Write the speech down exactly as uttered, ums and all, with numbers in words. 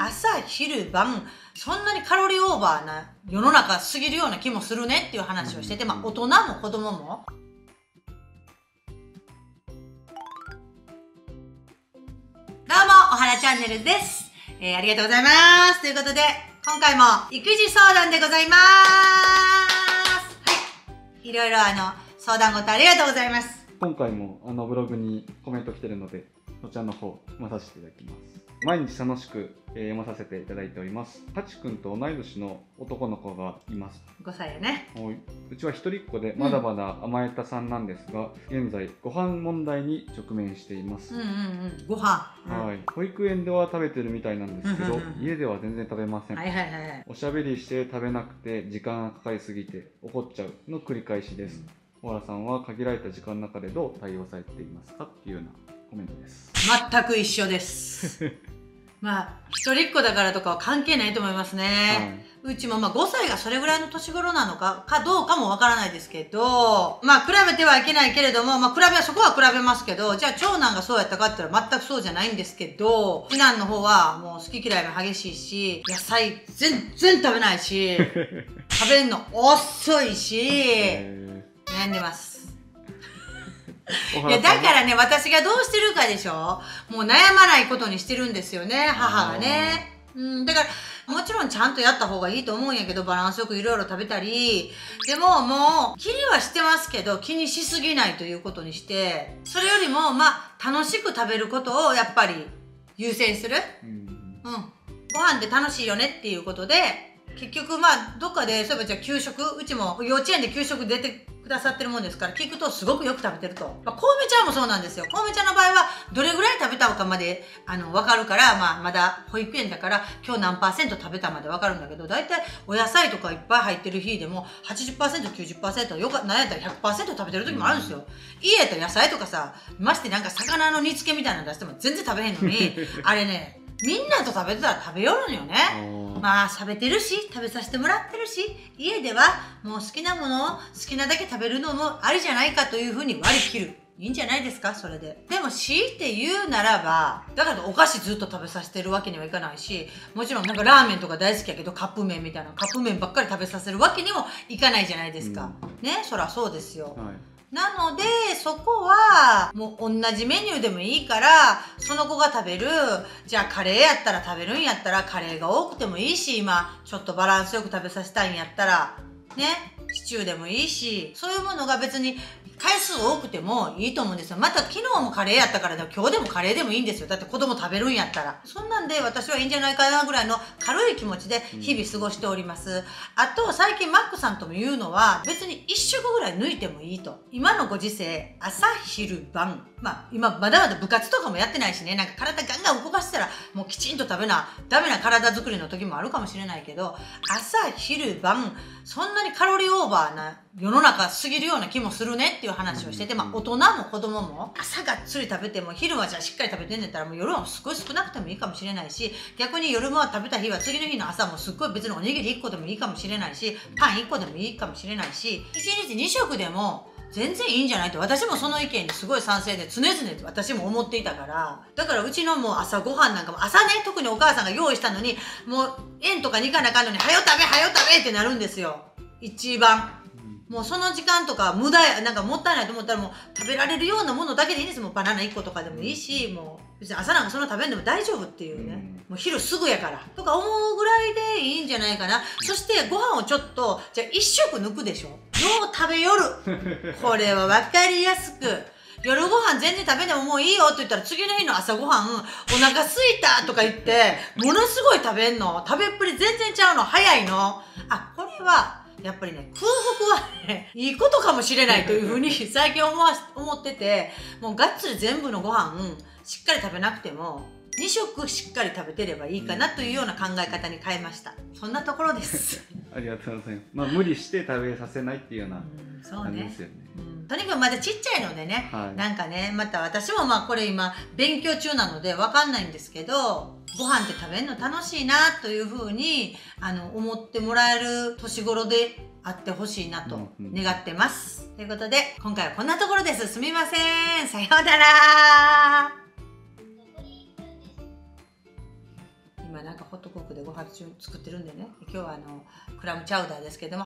朝昼晩そんなにカロリーオーバーな世の中過ぎるような気もするねっていう話をしてて、まあ大人も子供も。どうも、おはらチャンネルです。えー、ありがとうございます。ということで、今回も育児相談でございます。はい。いろいろあの、相談事ありがとうございます。 今回もあのブログにコメント来てるので、そちらの方読まさせていただきます。毎日楽しく、えー、読まさせていただいております。ハチ君と同い年の男の子がいます。 ごさいやね。 うちは一人っ子でまだまだ甘えたさんなんですが、うん、現在ご飯問題に直面しています。 うんうんうん、ご飯、うん、 はい。保育園では食べてるみたいなんですけど、うんうんうん、家では全然食べません。 はいはいはい。 おしゃべりして食べなくて時間がかかりすぎて怒っちゃうの繰り返しです。小原さんは限られた時間の中でどう対応されていますかっていうようなコメントです。 全く一緒です。まあ一人っ子だからとかは関係ないと思いますね、はい、うちもまあごさいがそれぐらいの年頃なのかかどうかもわからないですけど、まあ比べてはいけないけれども、まあ比べはそこは比べますけど、じゃあ長男がそうやったかって言ったら全くそうじゃないんですけど、次男の方はもう好き嫌いが激しいし、野菜全然食べないし食べるの遅いし悩んでます。いやだからね、私がどうしてるかでしょ。もう悩まないことにしてるんですよね、母がね。うん、だからもちろんちゃんとやった方がいいと思うんやけど、バランスよくいろいろ食べたり、でももう気にはしてますけど気にしすぎないということにして、それよりもまあ楽しく食べることをやっぱり優先する。うん、うん、ご飯って楽しいよねっていうことで、結局まあどっかでそういえばじゃあ給食、うちも幼稚園で給食出てくださってるもんですから、聞くとすごくよく食べてると。まあ、コウメちゃんもそうなんですよ。コウメちゃんの場合はどれぐらい食べたかまであの分かるから、まあ、まだ保育園だから今日何パーセント食べたまで分かるんだけど、大体お野菜とかいっぱい入ってる日でも はちじゅっパーセント、きゅうじゅっパーセント、よかなんやったら ひゃくパーセント 食べてる時もあるんですよ。家やったら野菜とかさ、ましてなんか魚の煮付けみたいなの出しても全然食べへんのにあれね、みんなと食べてたら食べよるのよね。まあ食べてるし、食べさせてもらってるし、家ではもう好きなものを好きなだけ食べるのもありじゃないかというふうに割り切る。いいんじゃないですか、それで。でも強いて言うならば、だからお菓子ずっと食べさせてるわけにはいかないし、もちろんなんかラーメンとか大好きやけどカップ麺みたいなカップ麺ばっかり食べさせるわけにもいかないじゃないですか。うん、ね、そらそうですよ。はい、なのでそこはもう同じメニューでもいいから、その子が食べる、じゃあカレーやったら食べるんやったらカレーが多くてもいいし、今ちょっとバランスよく食べさせたいんやったらね、シチューでもいいし、そういうものが別に回数多くてもいいと思うんですよ。また昨日もカレーやったから今日でもカレーでもいいんですよ。だって子供食べるんやったら。そんなんで私はいいんじゃないかなぐらいの軽い気持ちで日々過ごしております。あと最近マックさんとも言うのは、別に一食ぐらい抜いてもいいと。今のご時世、朝昼晩、まあ今まだまだ部活とかもやってないしね、なんか体ガンガン動かしたらもうきちんと食べなダメな体作りの時もあるかもしれないけど、朝昼晩そんなにカロリーオーバーな世の中過ぎるような気もするねっていう話をしてて、まあ大人も子供も朝がっつり食べても昼はじゃあしっかり食べてんだったら、もう夜はすごい少なくてもいいかもしれないし、逆に夜も食べた日は次の日の朝もすっごい別におにぎりいっこでもいいかもしれないし、パンいっこでもいいかもしれないし、いちにちにしょくでも全然いいんじゃないと、私もその意見にすごい賛成で、常々私も思っていたから。だからうちのもう朝ごはんなんかも朝ね、特にお母さんが用意したのにもう園とかに行かなあかんのにはよ食べはよ食べってなるんですよ、一番。もうその時間とか無駄や、なんかもったいないと思ったらもう食べられるようなものだけでいいんです。もうバナナいっことかでもいいし、もう別に朝なんかそんな食べんでも大丈夫っていうね、もう昼すぐやからとか思うぐらいでいいんじゃないかな。そしてご飯をちょっとじゃあいっ食抜くでしょ、よう食べよるこれは分かりやすく。夜ご飯全然食べてももういいよって言ったら、次の日の朝ごはんお腹すいたとか言ってものすごい食べんの。食べっぷり全然ちゃうの、早いの。あ、これはやっぱりね、空腹はね、いいことかもしれないというふうに最近思わ思ってて、もうがっつり全部のご飯しっかり食べなくてもに食しっかり食べてればいいかなというような考え方に変えました。そんなところですありがとうございます。まあ無理して食べさせないっていうような感じですよね。 うん、とにかくまだちっちゃいのでね、はい、なんかね、また私もまあこれ今勉強中なのでわかんないんですけど、ご飯って食べるの楽しいなというふうにあの思ってもらえる年頃であってほしいなと願ってます、うんうん、ということで今回はこんなところです。すみません、さようなら。 今なんかホットクックでご飯中作ってるんでね、今日はあのクラムチャウダーですけども、